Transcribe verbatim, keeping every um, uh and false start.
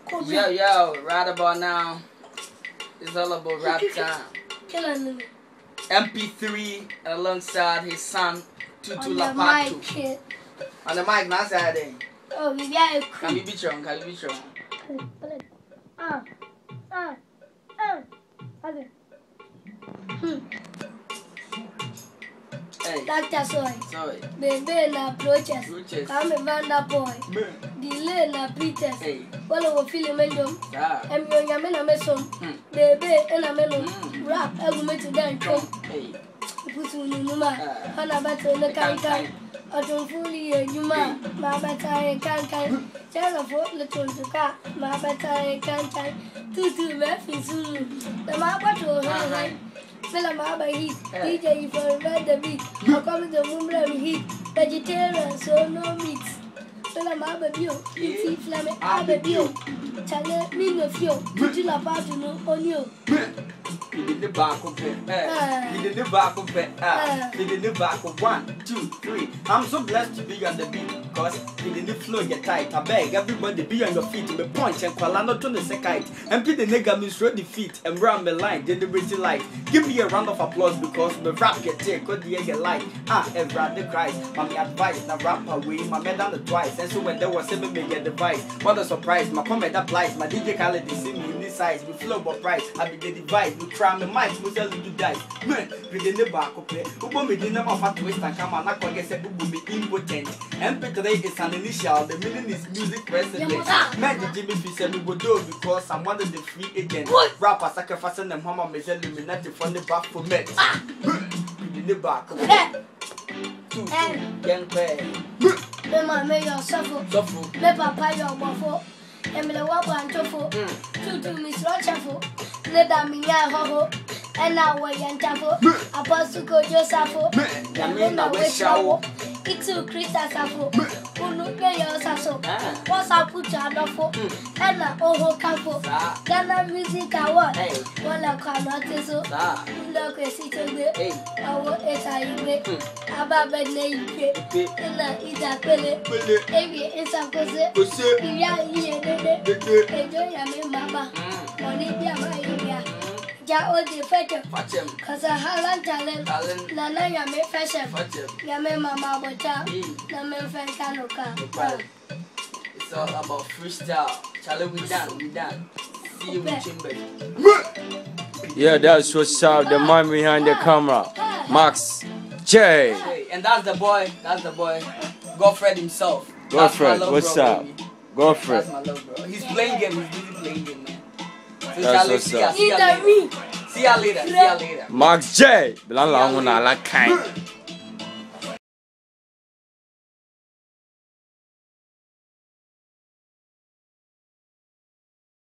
Yo, yo, right about now, it's all about rap time. MPtrii alongside his son Tutulapato. On the mic, now say oh, yeah, can you be strong? Can you be strong? Ah, ah, ah. Okay. Hmm. Hey. Doctor Soy. Sorry. Baby na approaches. Approaches. I'm a Vanda boy. Delay na Peters. Hey. Well, we're feeling medium. Ah. I'm young, I'm in a mesom. Baby, and I'm in rap. I will make it down. Hey. Put you in the man. And I bet in the cancan. I don't fully a human. My better I can't can. Tell a foot little to car. My better I can't can. Two two very soon. The map to her. Tell a map heat. D J for the beat. I come to the woman heat. Vegetarian, so no meat. Tell a map of you. Eat flame. I be you. Tell me no few. Tutulapato no on you. He did the back of it. He did the back of it. He did the back of one, two, three. I'm so blessed to be on the beat because he did the flow get tight. I beg everybody be on your feet to be punch and kwalano to the second. And put the nigga means throw the feet and run the line. Did the pretty light. Give me a round of applause because the rap get take. Cause the egg like ah, every the Christ. Mommy advice now rap away. My man down the twice. And so when there was seven million device, what a surprise. My comment applies. My D J Khaled see me in this size. We flow but price. I be the device. We try my mic. We tell you to die. Man, we didn't back up. Ubo me didn't have a twist and come on. I can get a Ubo be impotent. MPtrii is an initial. The meaning is music president. Man, the Jimmy Fisher we would do because I'm one of the free agents. Rapper sacrificing them. Mama me tell me not to fund the back for me. We didn't back up. Two, two, young play. Mama, may your suffer. Suffer. Me papa your buffo. And the wap and tofu. Two to Miss Rochafo. Let that me ya ho. And now we yan tafo. Apostle go Josafo. Yamina we shower. It's a Christa Safo. Who look at your sasso. What's up put your dofo. And a oho capo. Ghana music I want. Well, I cannot so. Look at it today. I will eat a make. About bed name. And I eat a pellet. Every instant goes. Yeah, yeah. Enjoy your mama. Money be a my ja o de fetch him. Cause I have talent. Nana ya me fashion. Ya me mama bota. Na me friend kanoka. It's all about freestyle. Charlie, we done, we done. See you in chambers. Yeah, that's what's up. The man behind the camera, Max J. And that's the boy. That's the boy. Godfred himself. Godfred, what's bro, up? Baby. Godfred. That's my love, bro. He's playing game. He's busy playing game, man. So That's what's up. See ya later. See ya later. See ya later. Max J. Bilang lang mo na lakay.